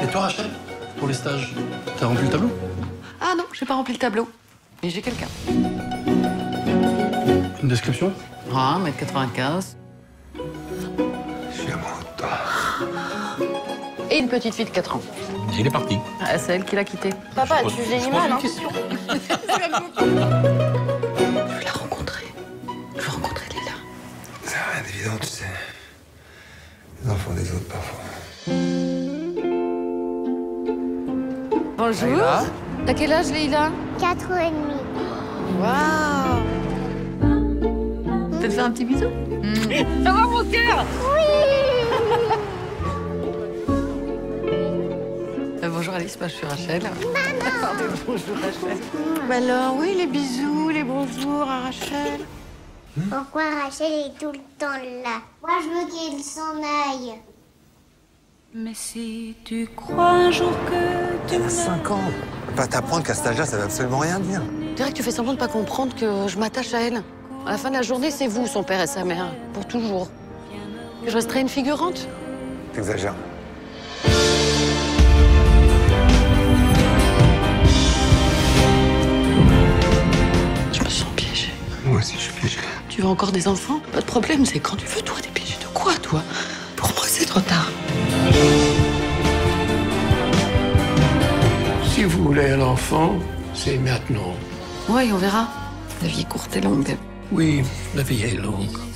toi, Rachel, pour les stages, t'as rempli le tableau? Ah non, j'ai pas rempli le tableau. Mais j'ai quelqu'un. Une description? Ah, 1m95. Je suis amoureux de toi. Et une petite fille de 4 ans. Et il est parti. Ah, c'est elle qui l'a quitté. Papa, tu vieillis mal, hein. Je veux la rencontrer. Je veux rencontrer Lila. C'est rien d'évident, tu sais. Les enfants des autres, parfois. Bonjour. Leïla. T'as quel âge, Leïla? 4 ans et demi. Waouh. Tu veux te faire un petit bisou? Ça va, mon cœur? Bonjour Alice, moi je suis Rachel. Pardon, bonjour Rachel. Bah alors, oui, les bisous, les bonjours à Rachel. Pourquoi Rachel est tout le temps là? Moi, je veux qu'il s'en aille. Mais si tu crois un jour que tu Elle a 5 ans. Bah, t'apprendre qu'à cet âge-là, ça veut absolument rien dire. Je dirais que tu fais semblant de pas comprendre que je m'attache à elle. À la fin de la journée, c'est vous, son père et sa mère, pour toujours. Que je resterai une figurante. T'exagères. Je me sens piégée. Moi aussi, je suis piégé. Tu veux encore des enfants? Pas de problème, c'est quand tu veux, toi, t'es piégée de quoi, toi? Pour moi, c'est trop tard. Si vous voulez un enfant, c'est maintenant. Oui, on verra. La vie est courte et longue. Oui, la vie est longue.